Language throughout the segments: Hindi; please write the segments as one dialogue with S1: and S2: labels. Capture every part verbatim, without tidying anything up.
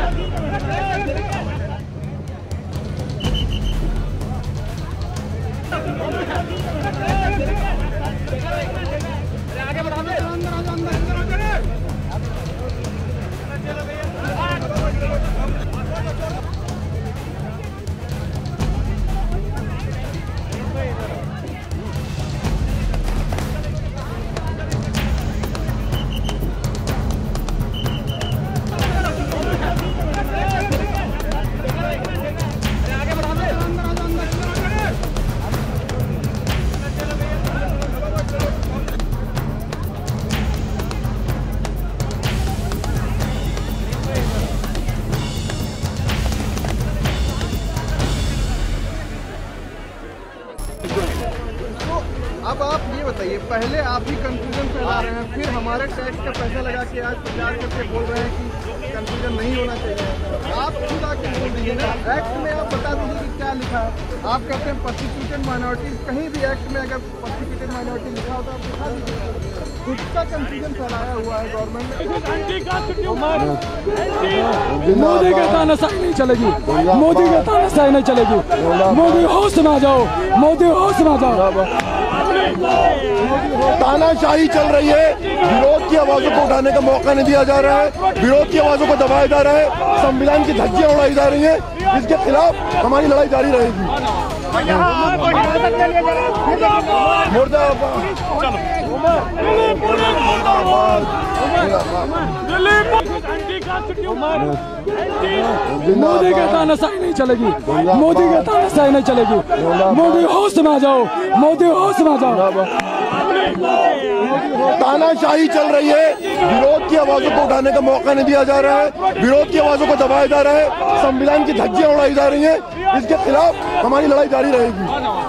S1: अब आप ये बताइए, पहले आप ही कंफ्यूजन फैला रहे हैं, फिर हमारे टैक्स का पैसा लगा के आज प्रचार करके बोल रहे हैं कि कंफ्यूजन नहीं होना चाहिए। आप खुद आके बोल दीजिए ना, एक्ट में आप बता दीजिए कि क्या लिखा है। आप कहते हैं परसिक्यूटेड माइनॉरिटीज, कहीं भी एक्ट में अगर परसिक्यूटेड माइनॉरिटी लिखा होता है आप दिखा दीजिए। खुद का कंफ्यूजन फैलाया हुआ है गवर्नमेंट ने।
S2: मोदी के तानाशाही नहीं चलेगी, मोदी के तानाशाही नहीं चलेगी। मोदी होश में आ जाओ, मोदी होश में आ जाओ।
S3: तानाशाही चल रही है, विरोध की आवाजों को उठाने का मौका नहीं दिया जा रहा है, विरोध की आवाजों को दबाया जा रहा है, संविधान की धज्जियां उड़ाई जा रही हैं, इसके खिलाफ हमारी लड़ाई जारी रहेगी।
S2: मोदी के तानाशाही नहीं चलेगी, मोदी के तानाशाही नहीं चलेगी। मोदी होश में आ जाओ, मोदी होश में आ जाओ।
S3: तानाशाही चल रही है, विरोध की आवाजों को उठाने का मौका नहीं दिया जा रहा है, विरोध की आवाजों को दबाया जा रहा है, संविधान की धज्जियां उड़ाई जा रही हैं, इसके खिलाफ हमारी लड़ाई जारी रहेगी।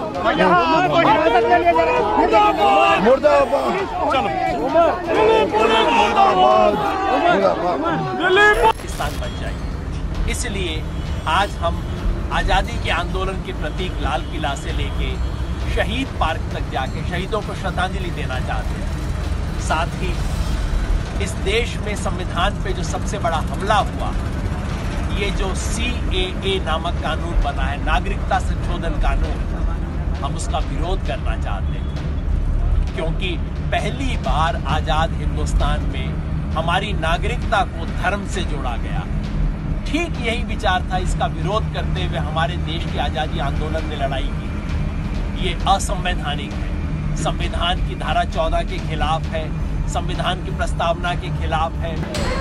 S4: पाकिस्तान बन जाए। इसलिए आज हम आज़ादी के आंदोलन के प्रतीक लाल किला से लेके शहीद पार्क तक जाके शहीदों को श्रद्धांजलि देना चाहते हैं। साथ ही इस देश में संविधान पे जो सबसे बड़ा हमला हुआ, ये जो सी ए ए नामक कानून बना है, नागरिकता संशोधन कानून, हम उसका विरोध करना चाहते हैं। क्योंकि पहली बार आज़ाद हिंदुस्तान में हमारी नागरिकता को धर्म से जोड़ा गया। ठीक यही विचार था, इसका विरोध करते हुए हमारे देश की आज़ादी आंदोलन ने लड़ाई की। ये असंवैधानिक है, संविधान की धारा चौदह के खिलाफ है, संविधान की प्रस्तावना के खिलाफ है।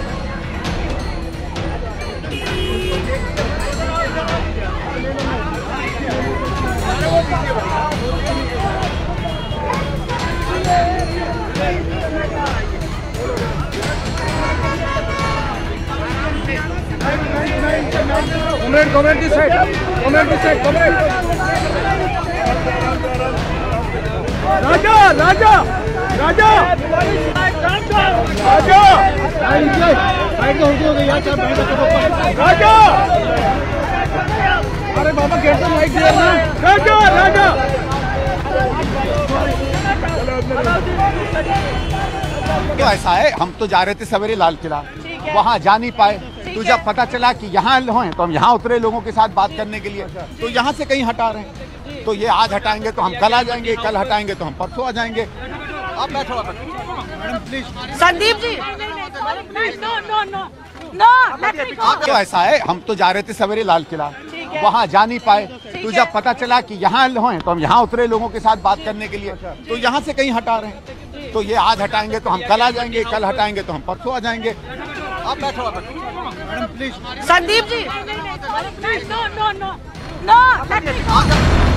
S1: Comrade comrade this side, comrade this side, comrade. Raja Raja Raja Raja side हो गया यार, क्या बैठ रहे राजा। अरे बाबा गेट से लाइट दिया ना, राजा राजा।
S5: क्यों ऐसा है, हम तो जा रहे थे सवेरे लाल किला, वहाँ जा नहीं पाए, तो जब पता चला कि यहाँ हैं तो हम यहाँ उतरे लोगों के साथ बात करने के लिए, तो यहाँ से कहीं हटा रहे हैं। तो ये आज हटाएंगे तो हम कल आ जाएंगे, कल हटाएंगे तो हम परसों आ जाएंगे। आप बैठो madam please.
S6: Sandeep ji, no no no no.
S5: क्यों ऐसा है, हम तो जा रहे थे सवेरे लाल किला, वहाँ जा नहीं पाए, तो जब पता चला कि यहाँ हैं तो हम यहाँ उतरे लोगों के साथ बात करने के लिए, तो यहाँ से कहीं हटा रहे हैं। तो ये आज हटाएंगे तो हम कल आ जाएंगे, कल हटाएंगे तो हम परसों आ जाएंगे। आप बैठो madam please.
S6: Sandeep ji, no no no no.